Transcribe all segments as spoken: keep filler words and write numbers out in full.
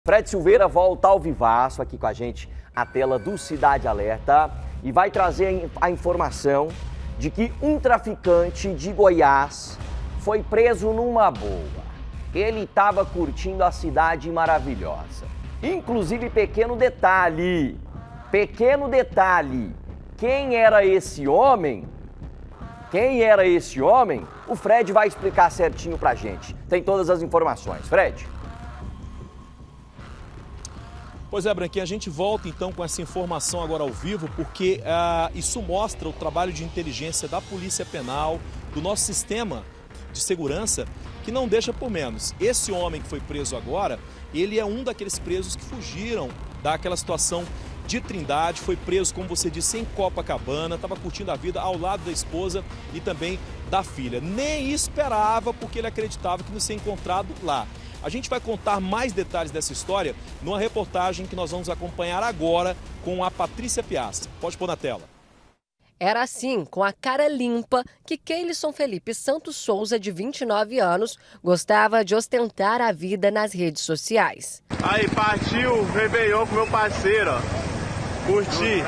Fred Silveira volta ao vivaço aqui com a gente, a tela do Cidade Alerta, e vai trazer a informação de que um traficante de Goiás foi preso numa boa. Ele estava curtindo a cidade maravilhosa. Inclusive, pequeno detalhe, pequeno detalhe, quem era esse homem? Quem era esse homem? O Fred vai explicar certinho pra gente. Tem todas as informações. Fred. Pois é, Branquinha, a gente volta então com essa informação agora ao vivo, porque uh, isso mostra o trabalho de inteligência da Polícia Penal, do nosso sistema de segurança, que não deixa por menos. Esse homem que foi preso agora, ele é um daqueles presos que fugiram daquela situação de Trindade, foi preso, como você disse, em Copacabana, estava curtindo a vida ao lado da esposa e também da filha. Nem esperava, porque ele acreditava que não ia ser encontrado lá. A gente vai contar mais detalhes dessa história numa reportagem que nós vamos acompanhar agora com a Patrícia Piazza. Pode pôr na tela. Era assim, com a cara limpa, que Keilson Felipe Santos Souza, de vinte e nove anos, gostava de ostentar a vida nas redes sociais. Aí, partiu, Réveillon com meu parceiro, ó. Curti.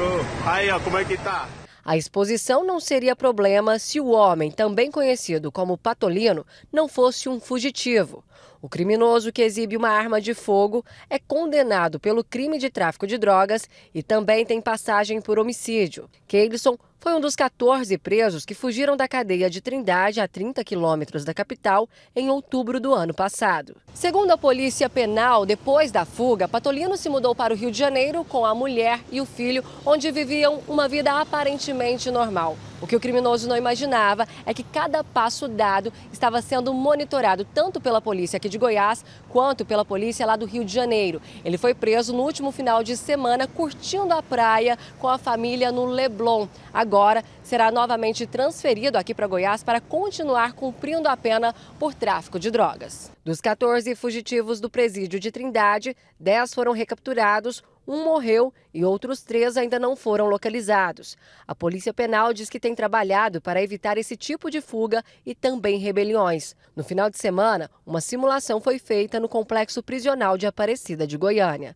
Aí, ó, como é que tá? A exposição não seria problema se o homem, também conhecido como Patolino, não fosse um fugitivo. O criminoso que exibe uma arma de fogo é condenado pelo crime de tráfico de drogas e também tem passagem por homicídio. Keilson foi um dos quatorze presos que fugiram da cadeia de Trindade, a trinta quilômetros da capital, em outubro do ano passado. Segundo a Polícia Penal, depois da fuga, Patolino se mudou para o Rio de Janeiro com a mulher e o filho, onde viviam uma vida aparentemente normal. O que o criminoso não imaginava é que cada passo dado estava sendo monitorado tanto pela polícia aqui de Goiás quanto pela polícia lá do Rio de Janeiro. Ele foi preso no último final de semana curtindo a praia com a família no Leblon. Agora será novamente transferido aqui para Goiás para continuar cumprindo a pena por tráfico de drogas. Dos quatorze fugitivos do presídio de Trindade, dez foram recapturados, um morreu e outros três ainda não foram localizados. A Polícia Penal diz que tem trabalhado para evitar esse tipo de fuga e também rebeliões. No final de semana, uma simulação foi feita no complexo prisional de Aparecida de Goiânia.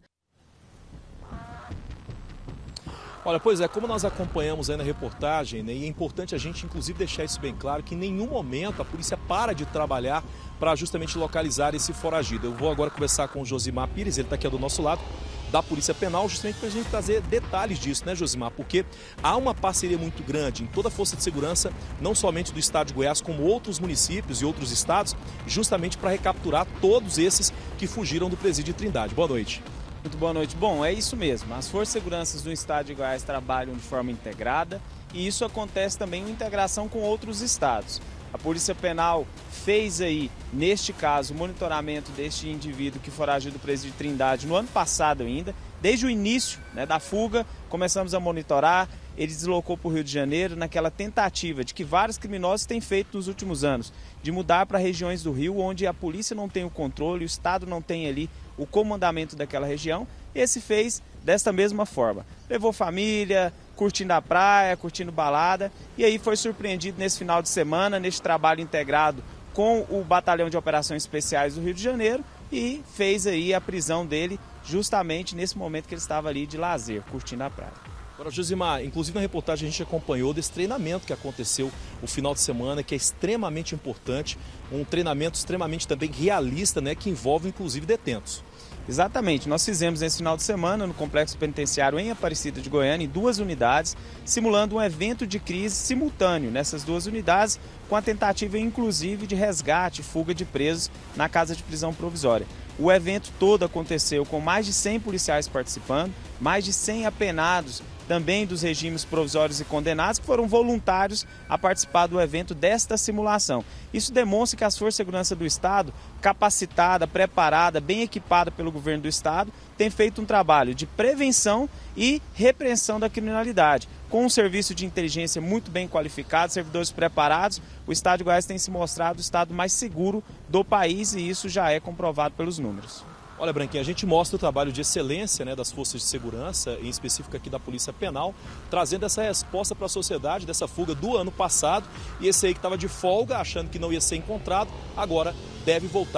Olha, pois é, como nós acompanhamos aí na reportagem, né, e é importante a gente, inclusive, deixar isso bem claro, que em nenhum momento a polícia para de trabalhar para justamente localizar esse foragido. Eu vou agora conversar com o Josimar Pires, ele está aqui do nosso lado, da Polícia Penal, justamente para a gente trazer detalhes disso, né, Josimar? Porque há uma parceria muito grande em toda a Força de Segurança, não somente do estado de Goiás, como outros municípios e outros estados, justamente para recapturar todos esses que fugiram do presídio de Trindade. Boa noite. Muito boa noite. Bom, é isso mesmo. As Forças de Segurança do estado de Goiás trabalham de forma integrada e isso acontece também em integração com outros estados. A Polícia Penal fez aí, neste caso, o monitoramento deste indivíduo que foragiu do presídio de Trindade no ano passado ainda. Desde o início, né, da fuga, começamos a monitorar. Ele deslocou para o Rio de Janeiro naquela tentativa de que vários criminosos têm feito nos últimos anos, de mudar para regiões do Rio onde a polícia não tem o controle, o Estado não tem ali o comandamento daquela região. Esse fez desta mesma forma. Levou família, curtindo a praia, curtindo balada, e aí foi surpreendido nesse final de semana, neste trabalho integrado com o Batalhão de Operações Especiais do Rio de Janeiro, e fez aí a prisão dele justamente nesse momento que ele estava ali de lazer, curtindo a praia. Agora, Josimar, inclusive na reportagem a gente acompanhou desse treinamento que aconteceu o final de semana, que é extremamente importante, um treinamento extremamente também realista, né, que envolve inclusive detentos. Exatamente, nós fizemos esse final de semana no Complexo Penitenciário em Aparecida de Goiânia, em duas unidades, simulando um evento de crise simultâneo nessas duas unidades, com a tentativa inclusive de resgate e fuga de presos na casa de prisão provisória. O evento todo aconteceu com mais de cem policiais participando, mais de cem apenados também dos regimes provisórios e condenados, que foram voluntários a participar do evento desta simulação. Isso demonstra que as Forças de Segurança do Estado, capacitada, preparada, bem equipada pelo governo do Estado, tem feito um trabalho de prevenção e repreensão da criminalidade. Com um serviço de inteligência muito bem qualificado, servidores preparados, o Estado de Goiás tem se mostrado o estado mais seguro do país e isso já é comprovado pelos números. Olha, Branquinha, a gente mostra o trabalho de excelência, né, das Forças de Segurança, em específico aqui da Polícia Penal, trazendo essa resposta para a sociedade dessa fuga do ano passado. E esse aí que estava de folga, achando que não ia ser encontrado, agora deve voltar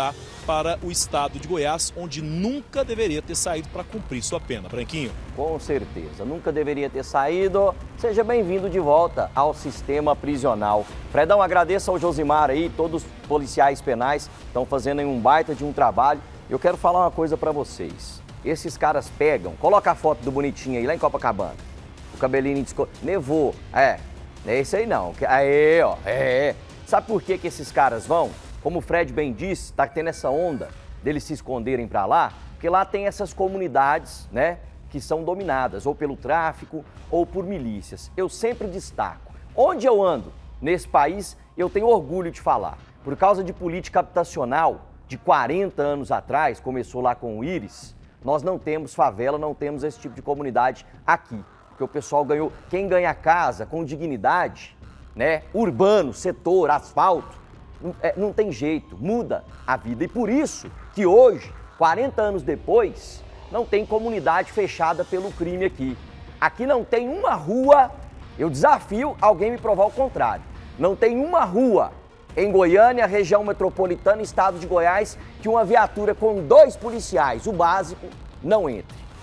para o estado de Goiás, onde nunca deveria ter saído para cumprir sua pena. Branquinho. Com certeza, nunca deveria ter saído. Seja bem-vindo de volta ao sistema prisional. Fredão, agradeço ao Josimar aí, todos os policiais penais estão fazendo aí um baita de um trabalho. Eu quero falar uma coisa para vocês. Esses caras pegam, coloca a foto do bonitinho aí lá em Copacabana. O cabelinho desco... nevou. É, não é isso aí não. Aê, ó, é. Sabe por que que esses caras vão? Como o Fred bem disse, tá tendo essa onda deles se esconderem para lá, porque lá tem essas comunidades, né, que são dominadas ou pelo tráfico ou por milícias. Eu sempre destaco, onde eu ando nesse país, eu tenho orgulho de falar. Por causa de política habitacional de quarenta anos atrás, começou lá com o Íris, nós não temos favela, não temos esse tipo de comunidade aqui. Porque o pessoal ganhou, quem ganha casa com dignidade, né, urbano, setor, asfalto, não, é, não tem jeito, muda a vida. E por isso que hoje, quarenta anos depois, não tem comunidade fechada pelo crime aqui. Aqui não tem uma rua, eu desafio alguém me provar o contrário, não tem uma rua em Goiânia, região metropolitana, estado de Goiás, que uma viatura com dois policiais, o básico, não entre.